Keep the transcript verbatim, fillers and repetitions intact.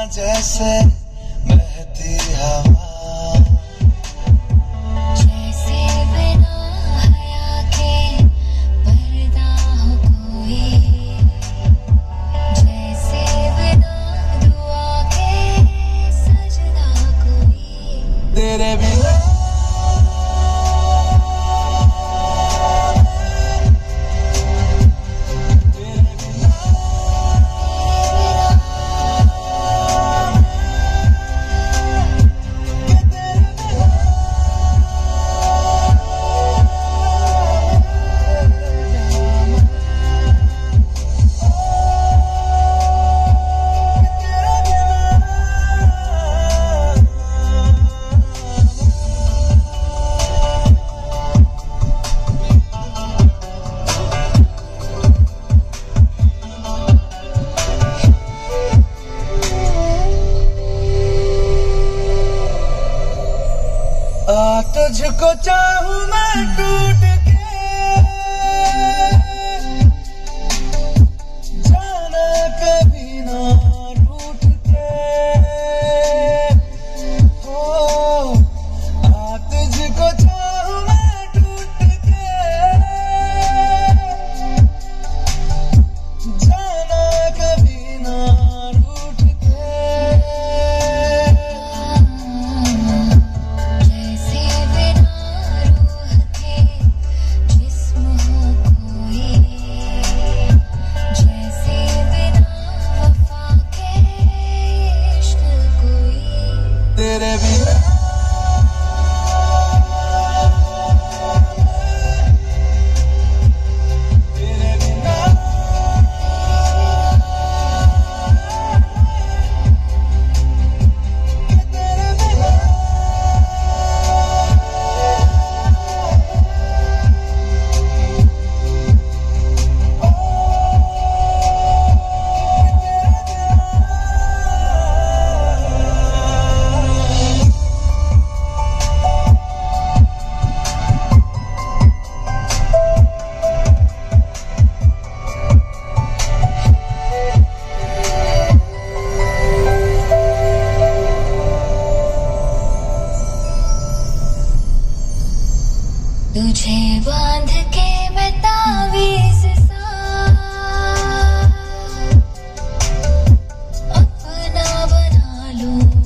जैसे बहती हवा, जैसे बिना हया के पर्दा हो कोई, जैसे बिना दुआ के सजदा कोई। तेरे बिना आ तुझको चाहूं मैं टूट के, जाना कभी ना रूठ के। हो आ तुझको चाहूं मैं टूट के, जाना कभी ना रूठ के। तेरे बिना तेरे बिना तेरे बिना तुझे बांध के मैं तावीज़ सा अपना बना लूं।